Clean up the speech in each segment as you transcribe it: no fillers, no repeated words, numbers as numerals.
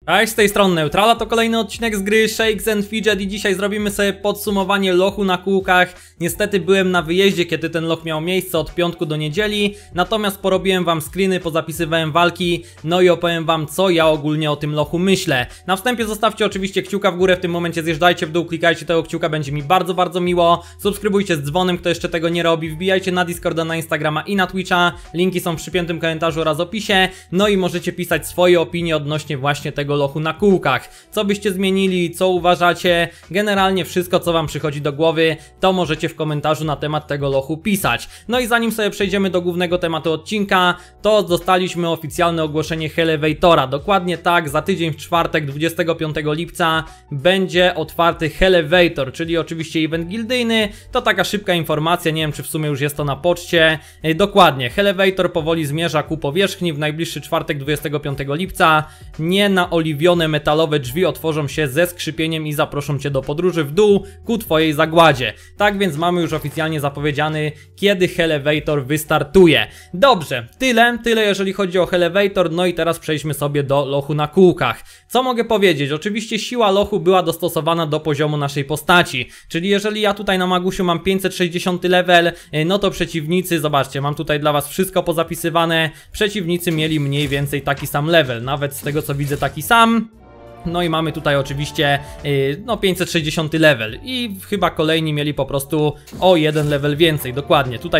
Cześć, z tej strony Neutrala, to kolejny odcinek z gry Shakes and Fidget i dzisiaj zrobimy sobie podsumowanie lochu na kółkach. Niestety byłem na wyjeździe, kiedy ten loch miał miejsce od piątku do niedzieli, natomiast porobiłem wam screeny, pozapisywałem walki, no i opowiem wam, co ja ogólnie o tym lochu myślę. Na wstępie zostawcie oczywiście kciuka w górę, w tym momencie zjeżdżajcie w dół, klikajcie tego kciuka, będzie mi bardzo miło. Subskrybujcie z dzwonem, kto jeszcze tego nie robi, wbijajcie na Discorda, na Instagrama i na Twitcha, linki są w przypiętym komentarzu oraz opisie, no i możecie pisać swoje opinie odnośnie właśnie tego lochu na kółkach. Co byście zmienili, co uważacie, generalnie wszystko, co wam przychodzi do głowy, to możecie w komentarzu na temat tego lochu pisać. No i zanim sobie przejdziemy do głównego tematu odcinka, to dostaliśmy oficjalne ogłoszenie Helevatora. Dokładnie tak, za tydzień w czwartek 25 lipca będzie otwarty Helevator, czyli oczywiście event gildyjny. To taka szybka informacja, nie wiem czy w sumie już jest to na poczcie. Dokładnie, Helevator powoli zmierza ku powierzchni. W najbliższy czwartek 25 lipca nie naoliwione metalowe drzwi otworzą się ze skrzypieniem i zaproszą cię do podróży w dół ku twojej zagładzie. Tak więc mamy już oficjalnie zapowiedziany, kiedy Helevator wystartuje. Dobrze, tyle jeżeli chodzi o Helevator. No i teraz przejdźmy sobie do lochu na kółkach. Co mogę powiedzieć? Oczywiście siła lochu była dostosowana do poziomu naszej postaci, czyli jeżeli ja tutaj na Magusiu mam 560 level, no to przeciwnicy, zobaczcie, mam tutaj dla was wszystko pozapisywane, przeciwnicy mieli mniej więcej taki sam level, nawet z tego co widzę taki sam. No i mamy tutaj oczywiście no 560 level i chyba kolejni mieli po prostu o jeden level więcej, dokładnie, tutaj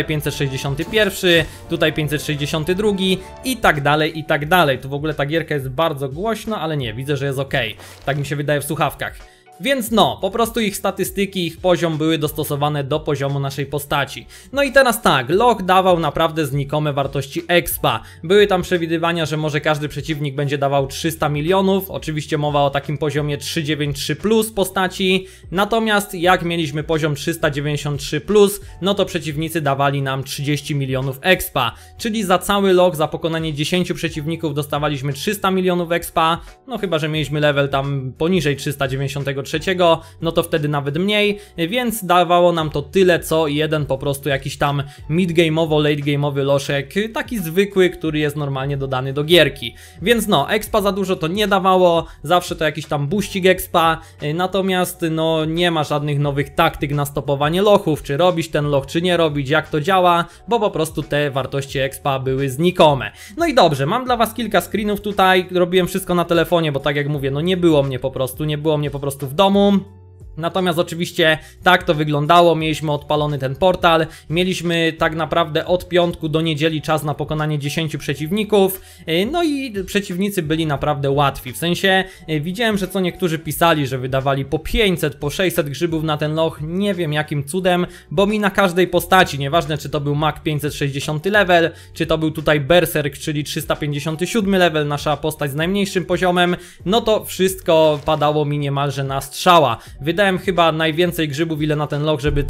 561, tutaj 562 i tak dalej, i tak dalej. Tu w ogóle ta gierka jest bardzo głośna, ale nie, widzę, że jest ok, tak mi się wydaje w słuchawkach. Więc no, po prostu ich statystyki, ich poziom były dostosowane do poziomu naszej postaci. No i teraz tak, loch dawał naprawdę znikome wartości expa. Były tam przewidywania, że może każdy przeciwnik będzie dawał 300 milionów. Oczywiście mowa o takim poziomie 393 plus postaci. Natomiast jak mieliśmy poziom 393 plus, no to przeciwnicy dawali nam 30 milionów expa. Czyli za cały loch, za pokonanie 10 przeciwników dostawaliśmy 300 milionów expa. No chyba, że mieliśmy level tam poniżej 393, no to wtedy nawet mniej, więc dawało nam to tyle co jeden po prostu jakiś tam mid-game'owo, late-game'owy loszek, taki zwykły, który jest normalnie dodany do gierki. Więc no, expa za dużo to nie dawało, zawsze to jakiś tam buścik expa, natomiast no nie ma żadnych nowych taktyk na stopowanie lochów, czy robić ten loch, czy nie robić, jak to działa, bo po prostu te wartości expa były znikome. No i dobrze, mam dla was kilka screenów tutaj, robiłem wszystko na telefonie, bo tak jak mówię, no nie było mnie po prostu w domu. Natomiast oczywiście tak to wyglądało, mieliśmy odpalony ten portal, mieliśmy tak naprawdę od piątku do niedzieli czas na pokonanie 10 przeciwników, no i przeciwnicy byli naprawdę łatwi, w sensie widziałem, że co niektórzy pisali, że wydawali po 500, po 600 grzybów na ten loch, nie wiem jakim cudem, bo mi na każdej postaci, nieważne czy to był Mag 560 level, czy to był tutaj Berserk, czyli 357 level, nasza postać z najmniejszym poziomem, no to wszystko padało mi niemalże na strzała. Wydałem chyba najwięcej grzybów, ile na ten loch, żeby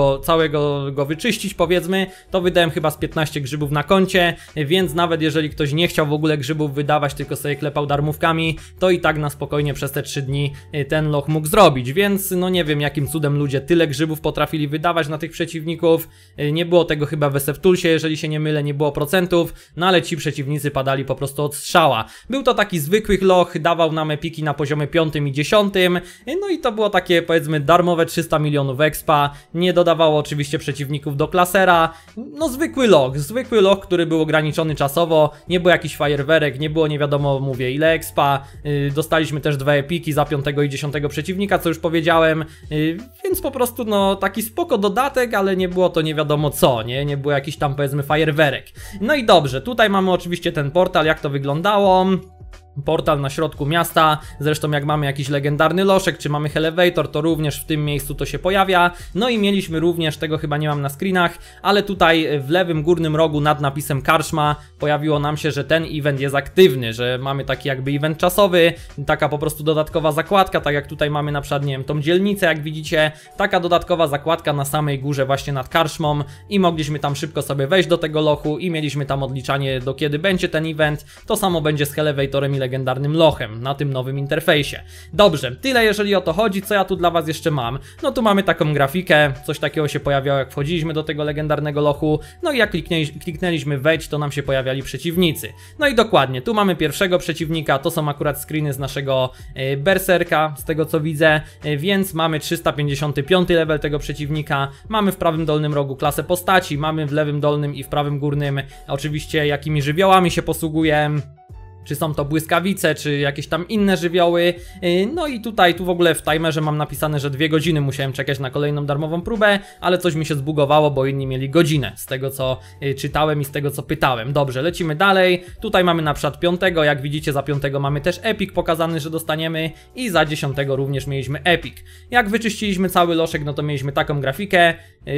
całego go wyczyścić, powiedzmy, to wydałem chyba z 15 grzybów na koncie, więc nawet jeżeli ktoś nie chciał w ogóle grzybów wydawać, tylko sobie klepał darmówkami, to i tak na spokojnie przez te 3 dni ten loch mógł zrobić, więc no nie wiem jakim cudem ludzie tyle grzybów potrafili wydawać na tych przeciwników, nie było tego chyba w SF-Toolsie, jeżeli się nie mylę, nie było procentów, no ale ci przeciwnicy padali po prostu od strzała. Był to taki zwykły loch, dawał nam epiki na poziomie 5 i 10, no i to było takie powiedzmy darmowe 300 milionów expa, nie dodawało oczywiście przeciwników do klasera, no zwykły loch, który był ograniczony czasowo, nie było jakiś fajerwerek, nie było nie wiadomo mówię ile expa, dostaliśmy też 2 epiki za 5 i 10 przeciwnika, co już powiedziałem, więc po prostu no taki spoko dodatek, ale nie było to nie wiadomo co, nie było jakiś tam powiedzmy fajerwerek. No i dobrze, tutaj mamy oczywiście ten portal, jak to wyglądało. Portal na środku miasta, zresztą jak mamy jakiś legendarny loszek, czy mamy Helevator, to również w tym miejscu to się pojawia. No i mieliśmy również, tego chyba nie mam na screenach, ale tutaj w lewym górnym rogu nad napisem Karczma pojawiło nam się, że ten event jest aktywny, że mamy taki jakby event czasowy, taka po prostu dodatkowa zakładka, tak jak tutaj mamy na przykład, nie wiem, tą dzielnicę, jak widzicie, taka dodatkowa zakładka na samej górze właśnie nad Karczmą i mogliśmy tam szybko sobie wejść do tego lochu i mieliśmy tam odliczanie do kiedy będzie ten event. To samo będzie z Helevatorem i legendarnym lochem na tym nowym interfejsie. Dobrze, tyle jeżeli o to chodzi. Co ja tu dla was jeszcze mam? No tu mamy taką grafikę, coś takiego się pojawiało jak wchodziliśmy do tego legendarnego lochu, no i jak kliknęliśmy wejdź, to nam się pojawiali przeciwnicy. No i dokładnie, tu mamy pierwszego przeciwnika, to są akurat screeny z naszego berserka, z tego co widzę, więc mamy 355 level tego przeciwnika, mamy w prawym dolnym rogu klasę postaci, mamy w lewym dolnym i w prawym górnym oczywiście jakimi żywiołami się posługuje. Czy są to błyskawice, czy jakieś tam inne żywioły. No i tutaj, tu w ogóle w timerze mam napisane, że 2 godziny musiałem czekać na kolejną darmową próbę, ale coś mi się zbugowało, bo inni mieli godzinę, z tego co czytałem i z tego co pytałem. Dobrze, lecimy dalej. Tutaj mamy na przykład 5, jak widzicie za 5 mamy też epic pokazany, że dostaniemy i za 10 również mieliśmy epic. Jak wyczyściliśmy cały loszek, no to mieliśmy taką grafikę.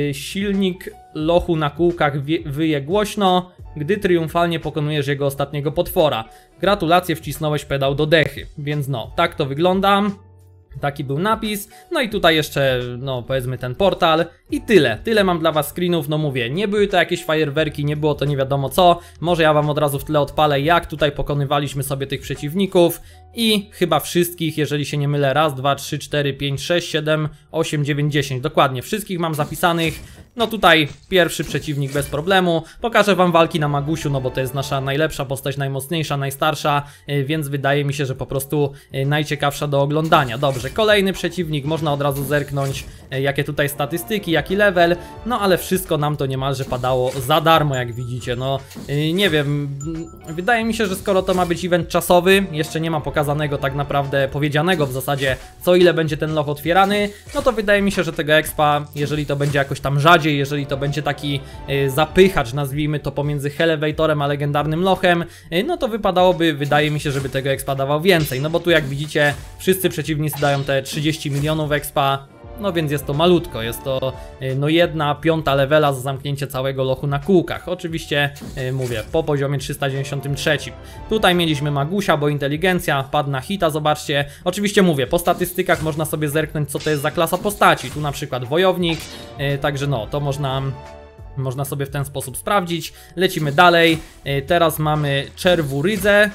Silnik lochu na kółkach wyje głośno, gdy triumfalnie pokonujesz jego ostatniego potwora. Gratulacje, wcisnąłeś pedał do dechy. Więc no, tak to wygląda. Taki był napis. No i tutaj jeszcze, no powiedzmy ten portal. I tyle. Tyle mam dla was screenów. No mówię, nie były to jakieś fajerwerki, nie było to nie wiadomo co. Może ja wam od razu w tle odpalę, jak tutaj pokonywaliśmy sobie tych przeciwników. I chyba wszystkich, jeżeli się nie mylę, raz, 2, 3, 4, 5, 6, 7, 8, 9, 10. Dokładnie, wszystkich mam zapisanych. No tutaj pierwszy przeciwnik bez problemu. Pokażę wam walki na Magusiu, no bo to jest nasza najlepsza postać, najmocniejsza, najstarsza, więc wydaje mi się, że po prostu najciekawsza do oglądania. Dobrze, kolejny przeciwnik, można od razu zerknąć, jakie tutaj statystyki, jaki level, no ale wszystko nam to niemalże padało za darmo, jak widzicie. No nie wiem, wydaje mi się, że skoro to ma być event czasowy, jeszcze nie ma pokazanego tak naprawdę, powiedzianego w zasadzie, co ile będzie ten loch otwierany, no to wydaje mi się, że tego expa, jeżeli to będzie jakoś tam rzadziej, jeżeli to będzie taki zapychacz, nazwijmy to, pomiędzy Elevatorem a legendarnym lochem, no to wypadałoby, wydaje mi się, żeby tego expa dawał więcej, no bo tu jak widzicie, wszyscy przeciwnicy dają te 30 milionów expa. No więc jest to malutko, jest to no 1/5 levela za zamknięcie całego lochu na kółkach. Oczywiście mówię, po poziomie 393. Tutaj mieliśmy Magusia, bo inteligencja, padł na hita, zobaczcie. Oczywiście mówię, po statystykach można sobie zerknąć, co to jest za klasa postaci. Tu na przykład wojownik, także no, to można sobie w ten sposób sprawdzić. Lecimy dalej, teraz mamy Czerwu Rydze,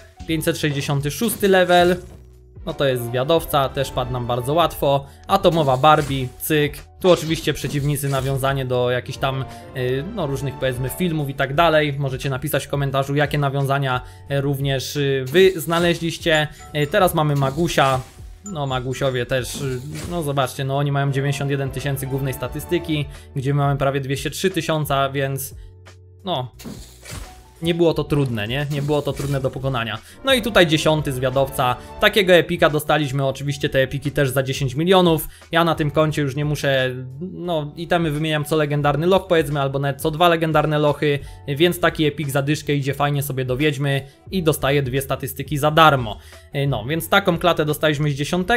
566 level. No to jest zwiadowca, też padł nam bardzo łatwo. Atomowa Barbie, cyk. Tu oczywiście przeciwnicy, nawiązanie do jakichś tam no różnych powiedzmy filmów i tak dalej. Możecie napisać w komentarzu, jakie nawiązania również wy znaleźliście. Teraz mamy Magusia. No Magusiowie też, no zobaczcie, no oni mają 91 000 głównej statystyki, gdzie mamy prawie 203 000, więc no... Nie było to trudne, nie? Nie było to trudne do pokonania. No i tutaj 10. zwiadowca. Takiego epika dostaliśmy, oczywiście te epiki też za 10 milionów. Ja na tym koncie już nie muszę, no itemy wymieniam co legendarny loch powiedzmy, albo nawet co 2 legendarne lochy, więc taki epik za dyszkę idzie fajnie sobie do wiedźmy i dostaje 2 statystyki za darmo. No, więc taką klatę dostaliśmy z 10.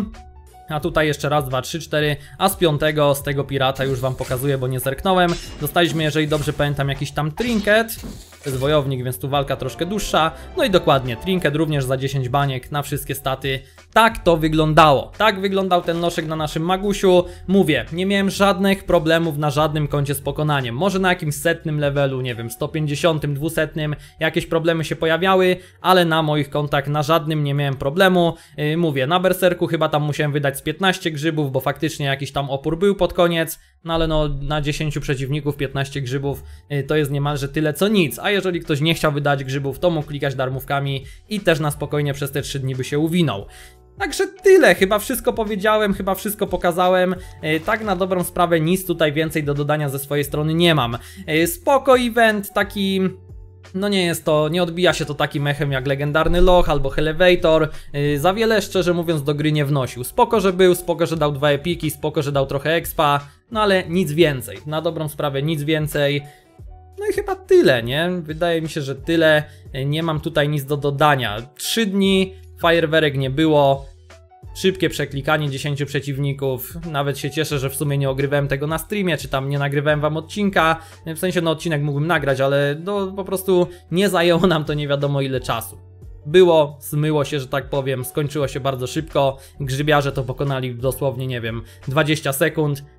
A tutaj jeszcze raz, 2, 3, 4, a z 5, z tego pirata już wam pokazuję, bo nie zerknąłem. Dostaliśmy, jeżeli dobrze pamiętam, jakiś tam trinket. To jest wojownik, więc tu walka troszkę dłuższa. No i dokładnie, trinket również za 10 baniek na wszystkie staty. Tak to wyglądało. Tak wyglądał ten loszek na naszym Magusiu. Mówię, nie miałem żadnych problemów na żadnym koncie z pokonaniem. Może na jakimś setnym levelu, nie wiem, 150, 200 jakieś problemy się pojawiały, ale na moich kontach na żadnym nie miałem problemu. Mówię, na berserku chyba tam musiałem wydać z 15 grzybów, bo faktycznie jakiś tam opór był pod koniec, no ale no na 10 przeciwników 15 grzybów to jest niemalże tyle co nic, a jeżeli ktoś nie chciał wydać grzybów, to mógł klikać darmówkami i też na spokojnie przez te 3 dni by się uwinął. Także tyle, chyba wszystko powiedziałem, chyba wszystko pokazałem, tak na dobrą sprawę nic tutaj więcej do dodania ze swojej strony nie mam. Spoko event, taki... No nie jest to, nie odbija się to takim echem jak legendarny loch albo Elevator. Za wiele, szczerze mówiąc, do gry nie wnosił. Spoko, że był, spoko, że dał 2 epiki, spoko, że dał trochę expa, no ale nic więcej. Na dobrą sprawę nic więcej. No i chyba tyle, nie? Wydaje mi się, że tyle. Nie mam tutaj nic do dodania. 3 dni, fajerwerek nie było. Szybkie przeklikanie 10 przeciwników, nawet się cieszę, że w sumie nie ogrywałem tego na streamie, czy tam nie nagrywałem wam odcinka, w sensie no odcinek mógłbym nagrać, ale no po prostu nie zajęło nam to nie wiadomo ile czasu. Było, zmyło się, że tak powiem, skończyło się bardzo szybko, grzybiarze to pokonali dosłownie, nie wiem, 20 sekund,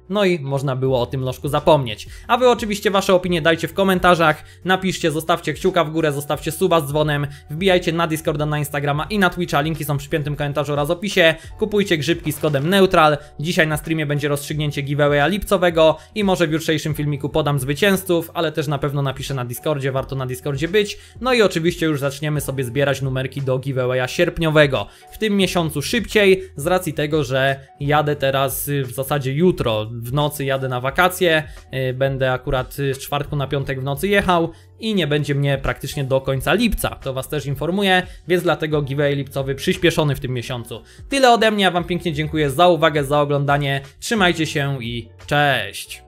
no i można było o tym lożku zapomnieć. A wy oczywiście wasze opinie dajcie w komentarzach, napiszcie, zostawcie kciuka w górę, zostawcie suba z dzwonem, wbijajcie na Discorda, na Instagrama i na Twitcha, linki są w przypiętym komentarzu oraz opisie, kupujcie grzybki z kodem NEUTRAL, dzisiaj na streamie będzie rozstrzygnięcie giveawaya lipcowego i może w jutrzejszym filmiku podam zwycięzców, ale też na pewno napiszę na Discordzie, warto na Discordzie być, no i oczywiście już zaczniemy sobie zbierać numerki do giveawaya sierpniowego, w tym miesiącu szybciej, z racji tego, że jadę teraz w zasadzie jutro w nocy jadę na wakacje, będę akurat z czwartku na piątek w nocy jechał i nie będzie mnie praktycznie do końca lipca, to was też informuję, więc dlatego giveaway lipcowy przyspieszony w tym miesiącu. Tyle ode mnie, ja wam pięknie dziękuję za uwagę, za oglądanie, trzymajcie się i cześć!